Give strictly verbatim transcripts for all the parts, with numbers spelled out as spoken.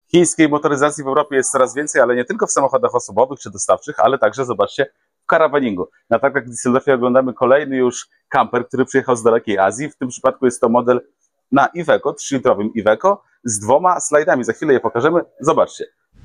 Chińskiej motoryzacji w Europie jest coraz więcej, ale nie tylko w samochodach osobowych czy dostawczych, ale także, zobaczcie, w karawaningu. Na targach w Düsseldorfie oglądamy kolejny już kamper, który przyjechał z dalekiej Azji. W tym przypadku jest to model na Iveco, trzylitrowym Iveco z dwoma slajdami. Za chwilę je pokażemy. Zobaczcie.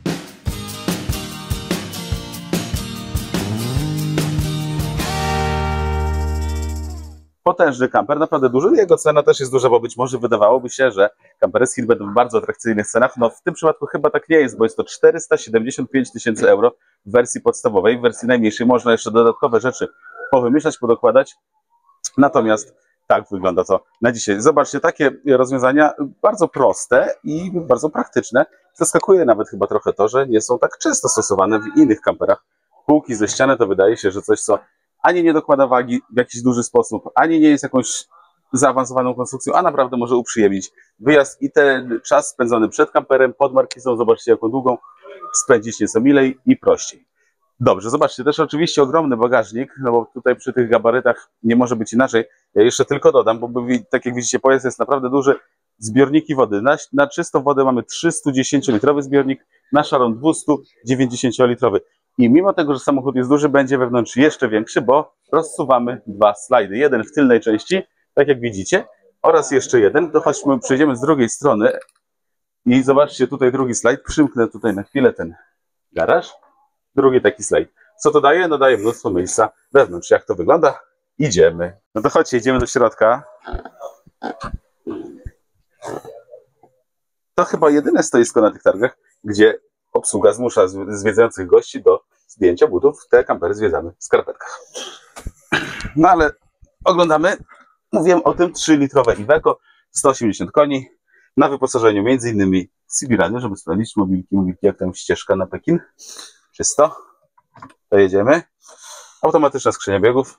Potężny kamper, naprawdę duży. Jego cena też jest duża, bo być może wydawałoby się, że kampery z Chin będą w bardzo atrakcyjnych cenach. No w tym przypadku chyba tak nie jest, bo jest to czterysta siedemdziesiąt pięć tysięcy euro w wersji podstawowej. W wersji najmniejszej można jeszcze dodatkowe rzeczy powymyślać, podokładać. Natomiast tak wygląda to na dzisiaj. Zobaczcie, takie rozwiązania bardzo proste i bardzo praktyczne. Zaskakuje nawet chyba trochę to, że nie są tak często stosowane w innych kamperach. Półki ze ściany to wydaje się, że coś, co ani nie dokłada wagi w jakiś duży sposób, ani nie jest jakąś zaawansowaną konstrukcją, a naprawdę może uprzyjemnić wyjazd i ten czas spędzony przed kamperem, pod markizą, zobaczcie jaką długą, spędzić nieco milej i prościej. Dobrze, zobaczcie, też oczywiście ogromny bagażnik, no bo tutaj przy tych gabarytach nie może być inaczej. Ja jeszcze tylko dodam, bo tak jak widzicie, pojazd jest naprawdę duży. Zbiorniki wody. Na, na czystą wodę mamy trzystudziesięciolitrowy zbiornik, na szarą dwiestudziewięćdziesięciolitrowy. I mimo tego, że samochód jest duży, będzie wewnątrz jeszcze większy, bo rozsuwamy dwa slajdy. Jeden w tylnej części, tak jak widzicie, oraz jeszcze jeden. To chodźmy, przejdziemy z drugiej strony i zobaczcie tutaj drugi slajd. Przymknę tutaj na chwilę ten garaż. Drugi taki slajd. Co to daje? No daje mnóstwo miejsca wewnątrz. Jak to wygląda? Idziemy. No to chodźcie, idziemy do środka. To chyba jedyne stoisko na tych targach, gdzie obsługa zmusza zwiedzających gości do zdjęcia butów. Te kampery zwiedzamy w skarpetkach. No ale oglądamy, mówiłem o tym, trzylitrowe Iveco, sto osiemdziesiąt koni, na wyposażeniu między innymi C B radio, żeby sprawdzić mobilki, mobilki, jak tam ścieżka na Pekin. Czysto. To jedziemy. Automatyczna skrzynia biegów.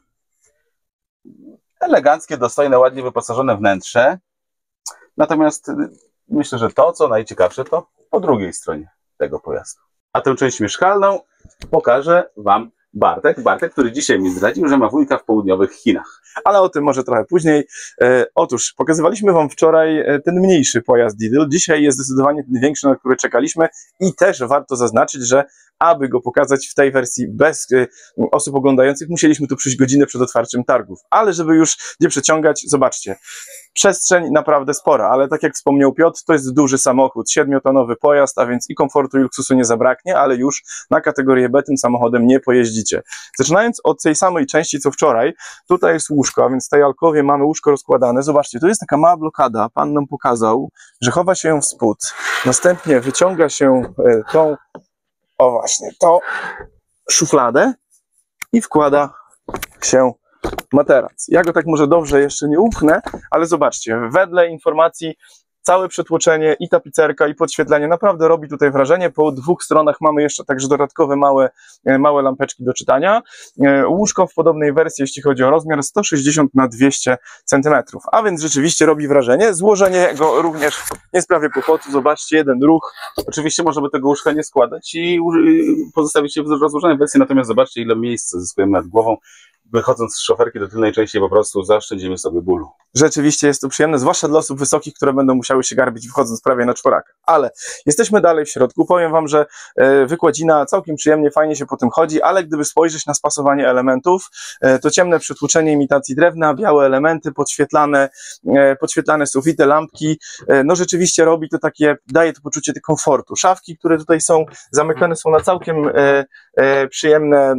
Eleganckie, dostojne, ładnie wyposażone wnętrze. Natomiast myślę, że to, co najciekawsze, to po drugiej stronie tego pojazdu. A tę część mieszkalną pokaże Wam Bartek. Bartek, który dzisiaj mi zdradził, że ma wujka w południowych Chinach. Ale o tym może trochę później. E, otóż, pokazywaliśmy Wam wczoraj ten mniejszy pojazd Lidl. Dzisiaj jest zdecydowanie ten większy, na który czekaliśmy i też warto zaznaczyć, że aby go pokazać w tej wersji bez e, osób oglądających, musieliśmy tu przyjść godzinę przed otwarciem targów. Ale żeby już nie przeciągać, zobaczcie. Przestrzeń naprawdę spora, ale tak jak wspomniał Piotr, to jest duży samochód, siedmiotonowy pojazd, a więc i komfortu i luksusu nie zabraknie, ale już na kategorię B tym samochodem nie pojeździcie. Zaczynając od tej samej części co wczoraj, tutaj jest łóżko, a więc w tej alkowie mamy łóżko rozkładane. Zobaczcie, tu jest taka mała blokada, pan nam pokazał, że chowa się ją w spód, następnie wyciąga się tą, o właśnie, tą szufladę i wkłada się materac. Ja go tak może dobrze jeszcze nie upchnę, ale zobaczcie, wedle informacji całe przetłoczenie i tapicerka i podświetlenie naprawdę robi tutaj wrażenie. Po dwóch stronach mamy jeszcze także dodatkowe małe, małe lampeczki do czytania. Łóżko w podobnej wersji, jeśli chodzi o rozmiar, sto sześćdziesiąt na dwieście centymetrów, a więc rzeczywiście robi wrażenie. Złożenie go również nie sprawia kłopotu. Zobaczcie, jeden ruch. Oczywiście można by tego łóżka nie składać i pozostawić je w rozłożonej wersji, natomiast zobaczcie, ile miejsca zyskujemy nad głową. Wychodząc z szoferki do tylnej części, po prostu zaoszczędzimy sobie bólu. Rzeczywiście jest to przyjemne, zwłaszcza dla osób wysokich, które będą musiały się garbić wychodząc prawie na czworaka. Ale jesteśmy dalej w środku. Powiem Wam, że wykładzina całkiem przyjemnie, fajnie się po tym chodzi, ale gdyby spojrzeć na spasowanie elementów, to ciemne przetłuczenie imitacji drewna, białe elementy, podświetlane, podświetlane sufity, lampki, no rzeczywiście robi to takie, daje to poczucie komfortu. Szafki, które tutaj są zamykane, są na całkiem e, e, przyjemne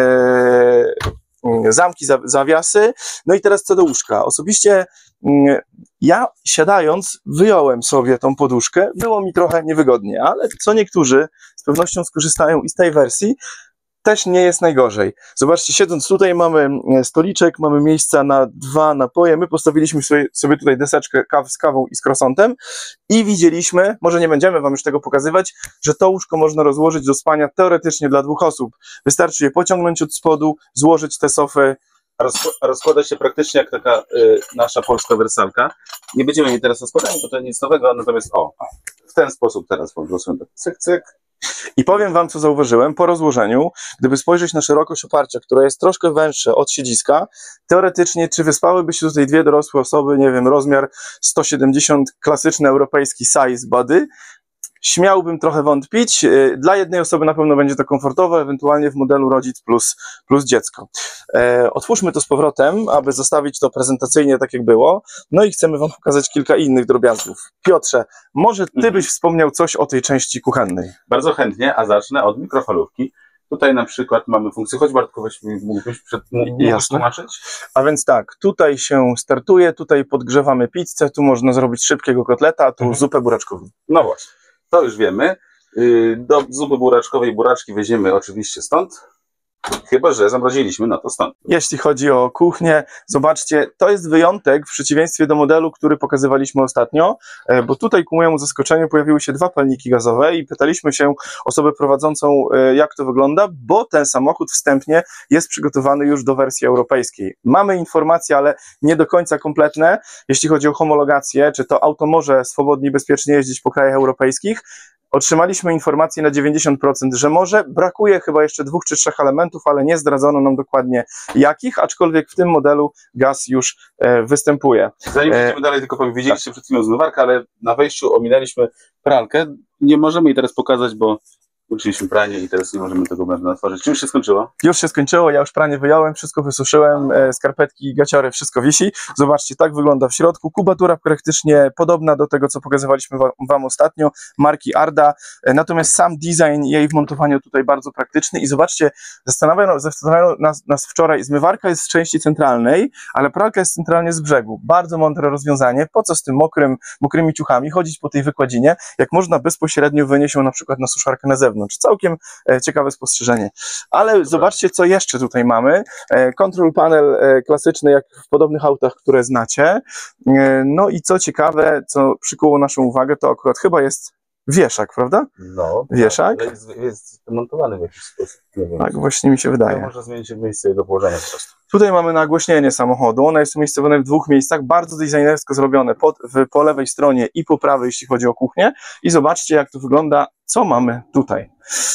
e, zamki, zawiasy. No i teraz co do łóżka. Osobiście ja siadając wyjąłem sobie tą poduszkę. Było mi trochę niewygodnie, ale co niektórzy z pewnością skorzystają i z tej wersji, też nie jest najgorzej. Zobaczcie, siedząc tutaj mamy stoliczek, mamy miejsca na dwa napoje. My postawiliśmy sobie, sobie tutaj deseczkę kaw z kawą i z croissantem i widzieliśmy, może nie będziemy Wam już tego pokazywać, że to łóżko można rozłożyć do spania teoretycznie dla dwóch osób. Wystarczy je pociągnąć od spodu, złożyć te sofy. Rozkłada się praktycznie jak taka y, nasza polska wersalka. Nie będziemy jej teraz rozkładać, bo to nic nowego, natomiast o, w ten sposób teraz po prostu cyk, cyk. I powiem Wam, co zauważyłem, po rozłożeniu, gdyby spojrzeć na szerokość oparcia, która jest troszkę węższa od siedziska, teoretycznie, czy wyspałyby się tutaj dwie dorosłe osoby, nie wiem, rozmiar sto siedemdziesiąt, klasyczny europejski size body, śmiałbym trochę wątpić. E, Dla jednej osoby na pewno będzie to komfortowe, ewentualnie w modelu rodzic plus, plus dziecko. E, otwórzmy to z powrotem, aby zostawić to prezentacyjnie tak jak było. No i chcemy wam pokazać kilka innych drobiazgów. Piotrze, może ty byś wspomniał coś o tej części kuchennej? Bardzo chętnie, a zacznę od mikrofalówki. Tutaj na przykład mamy funkcję, choć Bartku, weź mi- mógłbyś przed, mógłbyś Jasne. tłumaczyć? A więc tak, tutaj się startuje, tutaj podgrzewamy pizzę, tu można zrobić szybkiego kotleta, a tu Mhm. zupę buraczkową. No właśnie, to już wiemy. Yy, Do zupy buraczkowej buraczki weźmiemy oczywiście stąd, chyba że zamroziliśmy, no to stąd. Jeśli chodzi o kuchnię, zobaczcie, to jest wyjątek w przeciwieństwie do modelu, który pokazywaliśmy ostatnio, e, bo tutaj ku mojemu zaskoczeniu pojawiły się dwa palniki gazowe i pytaliśmy się osobę prowadzącą, e, jak to wygląda, bo ten samochód wstępnie jest przygotowany już do wersji europejskiej. Mamy informacje, ale nie do końca kompletne, jeśli chodzi o homologację, czy to auto może swobodnie i bezpiecznie jeździć po krajach europejskich. Otrzymaliśmy informację na dziewięćdziesiąt procent, że może. Brakuje chyba jeszcze dwóch czy trzech elementów, ale nie zdradzono nam dokładnie jakich, aczkolwiek w tym modelu gaz już e, występuje. Zanim E, przejdziemy dalej, tylko powiedzieliście przed chwilą zmywarkę, ale na wejściu ominęliśmy pralkę. Nie możemy jej teraz pokazać, bo uczyliśmy pranie i teraz nie możemy tego będę otworzyć. Czy już się skończyło? Już się skończyło, ja już pranie wyjąłem, wszystko wysuszyłem, e, skarpetki, gaciory, wszystko wisi. Zobaczcie, tak wygląda w środku. Kubatura praktycznie podobna do tego, co pokazywaliśmy wa- wam ostatnio, marki Arda. E, natomiast sam design jej wmontowania tutaj bardzo praktyczny i zobaczcie, zastanawiano, zastanawiano nas, nas wczoraj, zmywarka jest z części centralnej, ale pralka jest centralnie z brzegu. Bardzo mądre rozwiązanie. Po co z tym mokrym, mokrymi ciuchami chodzić po tej wykładzinie, jak można bezpośrednio wynieść ją na przykład na suszarkę na zewnątrz. Całkiem e, ciekawe spostrzeżenie. Ale zobaczcie, co jeszcze tutaj mamy. E, Control panel e, klasyczny, jak w podobnych autach, które znacie. E, No i co ciekawe, co przykuło naszą uwagę, to akurat chyba jest wieszak, prawda? No. Wieszak? Ale jest, jest montowany w jakiś sposób. Nie wiem. Tak, właśnie mi się wydaje. Można zmienić miejsce jego położenia po prostu. Tutaj mamy nagłośnienie samochodu. Ono jest umiejscowione w dwóch miejscach, bardzo designersko zrobione, pod, w, po lewej stronie i po prawej, jeśli chodzi o kuchnię. I zobaczcie, jak to wygląda, co mamy tutaj.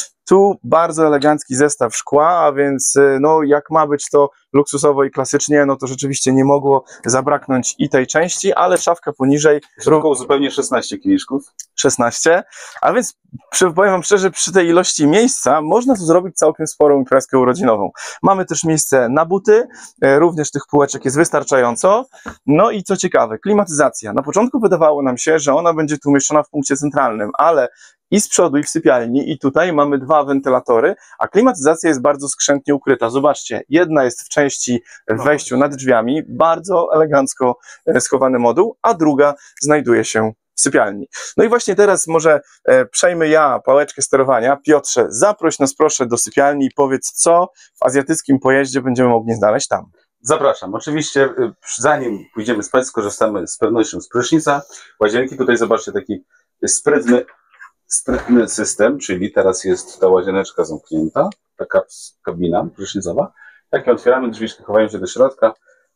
Tu bardzo elegancki zestaw szkła, a więc y, no, jak ma być to luksusowo i klasycznie, no to rzeczywiście nie mogło zabraknąć i tej części, ale szafka poniżej Około zupełnie szesnaście kieliszków. szesnaście, a więc przy, powiem wam szczerze, przy tej ilości miejsca można tu zrobić całkiem sporą imprezkę urodzinową. Mamy też miejsce na buty, e, również tych półeczek jest wystarczająco. No i co ciekawe, klimatyzacja. Na początku wydawało nam się, że ona będzie tu umieszczona w punkcie centralnym, ale i z przodu, i w sypialni, i tutaj mamy dwa wentylatory, a klimatyzacja jest bardzo skrzętnie ukryta. Zobaczcie, jedna jest w części w wejściu nad drzwiami, bardzo elegancko e, schowany moduł, a druga znajduje się w sypialni. No i właśnie teraz może e, przejmę ja pałeczkę sterowania. Piotrze, zaproś nas proszę do sypialni i powiedz, co w azjatyckim pojeździe będziemy mogli znaleźć tam. Zapraszam. Oczywiście, y, zanim pójdziemy spać, skorzystamy z pewnością z prysznica, łazienki. Tutaj zobaczcie taki sprytny, sprytny system, czyli teraz jest ta łazieneczka zamknięta, taka kabina prysznicowa. Jak ją otwieramy, drzwiczki chowają się do środka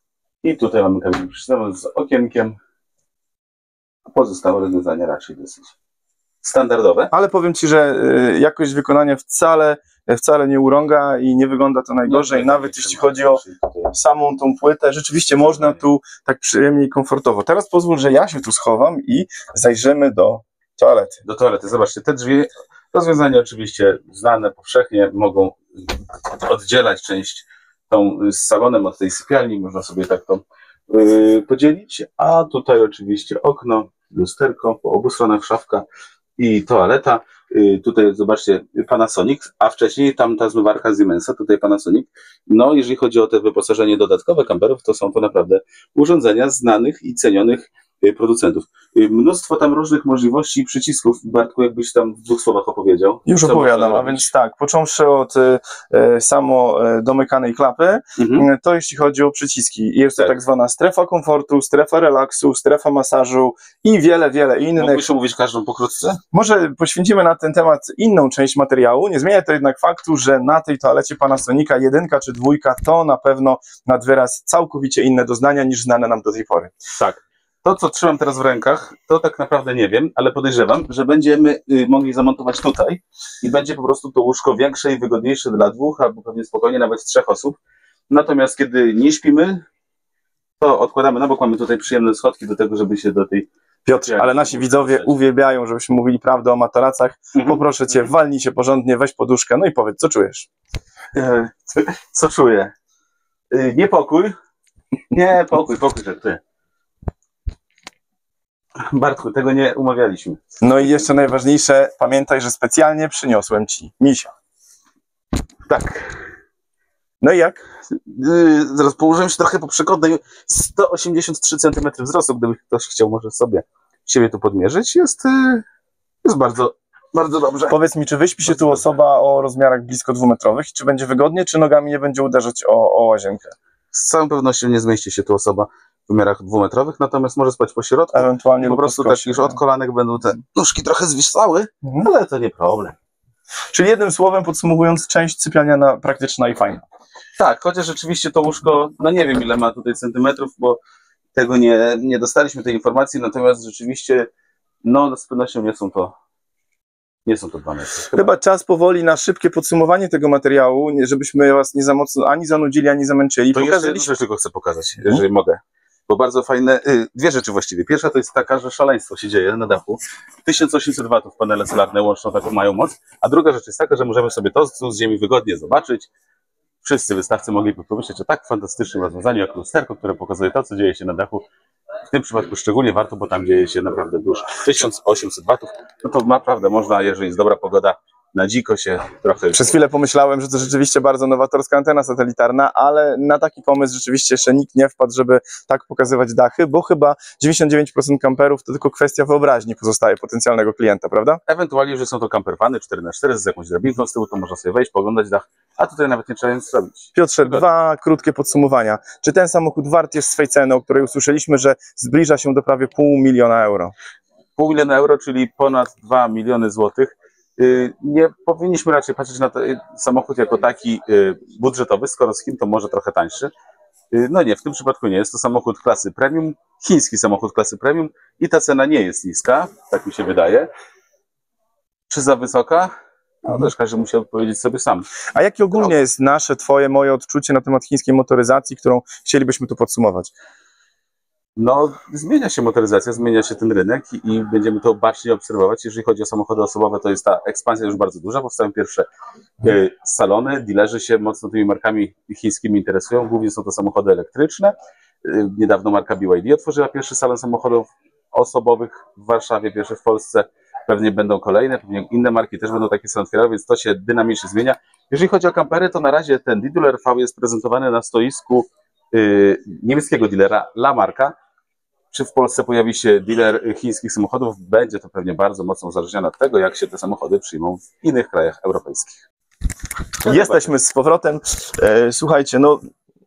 i tutaj mamy kabinę prysznicową z okienkiem. A pozostałe rozwiązania raczej dosyć standardowe. Ale powiem Ci, że y, jakość wykonania wcale, wcale nie urąga i nie wygląda to najgorzej, No, nawet jeśli chodzi o samą tą płytę, rzeczywiście można tu tak przyjemnie i komfortowo. Teraz pozwól, że ja się tu schowam i zajrzymy do toalety. Do toalety. Zobaczcie, te drzwi, rozwiązania oczywiście znane powszechnie, mogą oddzielać część tą z salonem od tej sypialni, można sobie tak to yy, podzielić, a tutaj oczywiście okno, lusterko, po obu stronach szafka i toaleta. Yy, tutaj zobaczcie Panasonic, a wcześniej tam ta zmywarka Siemensa, tutaj Panasonic. No, jeżeli chodzi o te wyposażenie dodatkowe kamperów, to są to naprawdę urządzenia znanych i cenionych producentów. Mnóstwo tam różnych możliwości i przycisków. Bartku, jakbyś tam w dwóch słowach opowiedział. Już Co opowiadam, można a robić? więc tak, począwszy od e, samo e, domykanej klapy, Mhm. e, to jeśli chodzi o przyciski. Jest to Tak. tak zwana strefa komfortu, strefa relaksu, strefa masażu i wiele, wiele innych. Mógłbyś omówić każdą pokrótce? Może poświęcimy na ten temat inną część materiału. Nie zmienia to jednak faktu, że na tej toalecie Panasonica jedynka czy dwójka to na pewno nad wyraz całkowicie inne doznania niż znane nam do tej pory. Tak. To, co trzymam teraz w rękach, to tak naprawdę nie wiem, ale podejrzewam, że będziemy y, mogli zamontować tutaj i będzie po prostu to łóżko większe i wygodniejsze dla dwóch, albo pewnie spokojnie nawet trzech osób. Natomiast kiedy nie śpimy, to odkładamy na bok. Mamy tutaj przyjemne schodki do tego, żeby się do tej Piotr, ale nasi widzowie uwielbiają, żebyśmy mówili prawdę o materacach. Mhm. Poproszę cię, walnij się porządnie, weź poduszkę, no i powiedz, co czujesz? E, Co czuję? E, Niepokój. Nie, pokój, pokój, że ty. Bartku, tego nie umawialiśmy. No i jeszcze najważniejsze, pamiętaj, że specjalnie przyniosłem ci misia. Tak. No i jak? Yy, zaraz położyłem się trochę po przekątnej. sto osiemdziesiąt trzy centymetry wzrostu, gdyby ktoś chciał może sobie siebie tu podmierzyć, jest, yy, jest bardzo, bardzo dobrze. Powiedz mi, czy wyśpi się tu osoba o rozmiarach blisko dwumetrowych? Czy będzie wygodnie, czy nogami nie będzie uderzać o, o łazienkę? Z całą pewnością nie zmieści się tu osoba w wymiarach dwumetrowych, natomiast może spać po środku. Ewentualnie Po lub prostu pod tak, kosie. już od kolanek będą te nóżki trochę zwisały, Mhm. ale to nie problem. Czyli jednym słowem podsumowując, część sypialniana praktyczna i fajna. Tak, chociaż rzeczywiście to łóżko, no nie wiem ile ma tutaj centymetrów, bo tego nie, nie dostaliśmy tej informacji, natomiast rzeczywiście, no z pewnością nie są to, nie są to dwa metry. Chyba. Chyba czas powoli na szybkie podsumowanie tego materiału, nie- żebyśmy was nie za mocno ani zanudzili, ani zamęczyli. To jeszcze jedną Pokazaliśmy... rzecz tylko chcę pokazać, jeżeli mogę. Bo bardzo fajne, y, dwie rzeczy właściwie. Pierwsza to jest taka, że szaleństwo się dzieje na dachu. tysiąc osiemset watów panele solarne łączną taką mają moc. A druga rzecz jest taka, że możemy sobie to z z ziemi wygodnie zobaczyć. Wszyscy wystawcy mogliby pomyśleć o tak fantastycznym rozwiązaniu jak lusterko, które pokazuje to, co dzieje się na dachu. W tym przypadku szczególnie warto, bo tam dzieje się naprawdę dużo. tysiąc osiemset watów, no to naprawdę można, jeżeli jest dobra pogoda, na dziko się trochę... Przez chwilę pomyślałem, że to rzeczywiście bardzo nowatorska antena satelitarna, ale na taki pomysł rzeczywiście jeszcze nikt nie wpadł, żeby tak pokazywać dachy, bo chyba dziewięćdziesiąt dziewięć procent kamperów to tylko kwestia wyobraźni pozostaje potencjalnego klienta, prawda? Ewentualnie, że są to campervany cztery na cztery z jakąś drabinką z tyłu, to można sobie wejść, poglądać dach, a tutaj nawet nie trzeba nic zrobić. Piotrze, Wygodnie. dwa krótkie podsumowania. Czy ten samochód wart jest swej ceny, o której usłyszeliśmy, że zbliża się do prawie pół miliona euro? Pół miliona euro, czyli ponad dwa miliony złotych. Yy, Nie powinniśmy raczej patrzeć na ten samochód jako taki yy, budżetowy, skoro z Chin to może trochę tańszy. Yy, No nie, w tym przypadku nie. Jest to samochód klasy premium, chiński samochód klasy premium i ta cena nie jest niska, tak mi się wydaje. Czy za wysoka? No też każdy musi odpowiedzieć sobie sam. A jakie ogólnie jest nasze, twoje, moje odczucie na temat chińskiej motoryzacji, którą chcielibyśmy tu podsumować? No, zmienia się motoryzacja, zmienia się ten rynek i, i będziemy to bacznie obserwować. Jeżeli chodzi o samochody osobowe, to jest ta ekspansja już bardzo duża. Powstają pierwsze y, salony, dilerzy się mocno tymi markami chińskimi interesują. Głównie są to samochody elektryczne. Y, niedawno marka B Y D otworzyła pierwszy salon samochodów osobowych w Warszawie, pierwszy w Polsce. Pewnie będą kolejne, pewnie inne marki też będą takie salony otwierały, więc to się dynamicznie zmienia. Jeżeli chodzi o kampery, to na razie ten Didul R V jest prezentowany na stoisku y, niemieckiego dealera La Marca. Czy w Polsce pojawi się dealer chińskich samochodów? Będzie to pewnie bardzo mocno uzależnione od tego, jak się te samochody przyjmą w innych krajach europejskich. Jesteśmy z powrotem. E, słuchajcie, no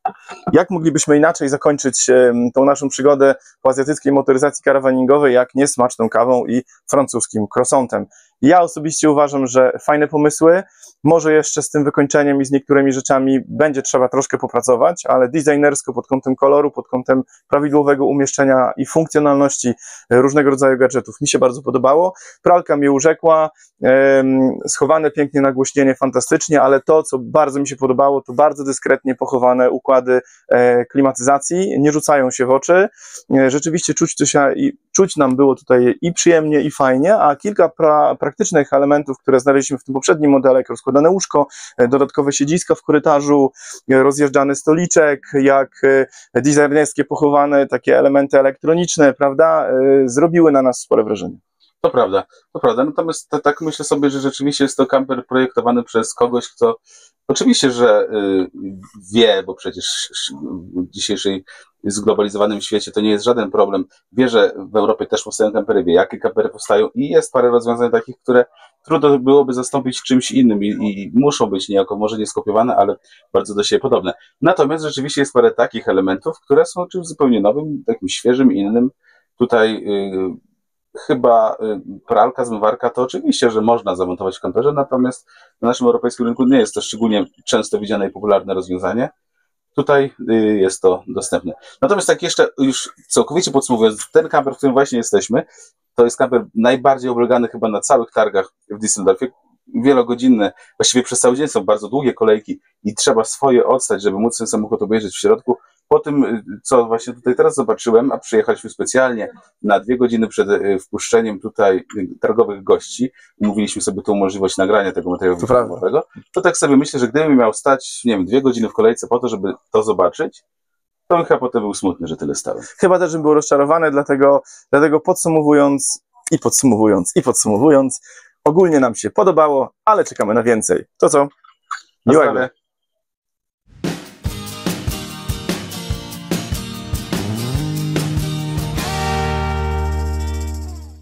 jak moglibyśmy inaczej zakończyć e, tą naszą przygodę po azjatyckiej motoryzacji karawaningowej, jak nie smaczną kawą i francuskim croissantem? Ja osobiście uważam, że fajne pomysły, może jeszcze z tym wykończeniem i z niektórymi rzeczami będzie trzeba troszkę popracować, ale designersko pod kątem koloru, pod kątem prawidłowego umieszczenia i funkcjonalności różnego rodzaju gadżetów mi się bardzo podobało. Pralka mnie urzekła, em, schowane pięknie nagłośnienie, fantastycznie, ale to, co bardzo mi się podobało, to bardzo dyskretnie pochowane układy e, klimatyzacji, nie rzucają się w oczy. E, rzeczywiście czuć, to się, i, czuć nam było tutaj i przyjemnie, i fajnie, a kilka pra, praktycznych elementów, które znaleźliśmy w tym poprzednim modelu, jak rozkładane łóżko, e, dodatkowe siedziska w korytarzu, e, rozjeżdżany stoliczek, jak e, designerskie pochowane takie elementy elektroniczne, prawda, e, zrobiły na nas spore wrażenie. To prawda, to prawda. Natomiast to, tak myślę sobie, że rzeczywiście jest to kamper projektowany przez kogoś, kto oczywiście, że y, wie, bo przecież w dzisiejszej zglobalizowanym świecie to nie jest żaden problem. Wie, że w Europie też powstają kampery, wie, jakie kampery powstają i jest parę rozwiązań takich, które trudno byłoby zastąpić czymś innym i, i muszą być niejako może nie skopiowane, ale bardzo do siebie podobne. Natomiast rzeczywiście jest parę takich elementów, które są czymś zupełnie nowym, takim świeżym, innym. Tutaj y, chyba y, pralka, zmywarka to oczywiście, że można zamontować w kamperze, natomiast na naszym europejskim rynku nie jest to szczególnie często widziane i popularne rozwiązanie. Tutaj y, jest to dostępne. Natomiast tak jeszcze już całkowicie podsumowując, ten kamper, w którym właśnie jesteśmy, to jest kamper najbardziej oblegany chyba na całych targach w Düsseldorfie. Wielogodzinne, właściwie przez cały dzień są bardzo długie kolejki i trzeba swoje odstać, żeby móc ten samochód obejrzeć w środku. po tym, co właśnie tutaj teraz zobaczyłem, a przyjechaliśmy specjalnie na dwie godziny przed y, wpuszczeniem tutaj y, targowych gości, umówiliśmy sobie tą możliwość nagrania tego materiału filmowego, to tak sobie myślę, że gdybym miał stać, nie wiem, dwie godziny w kolejce po to, żeby to zobaczyć, to bym chyba potem był smutny, że tyle stałem. Chyba też bym był rozczarowany, dlatego, dlatego podsumowując i podsumowując i podsumowując, ogólnie nam się podobało, ale czekamy na więcej. To co? Miłego.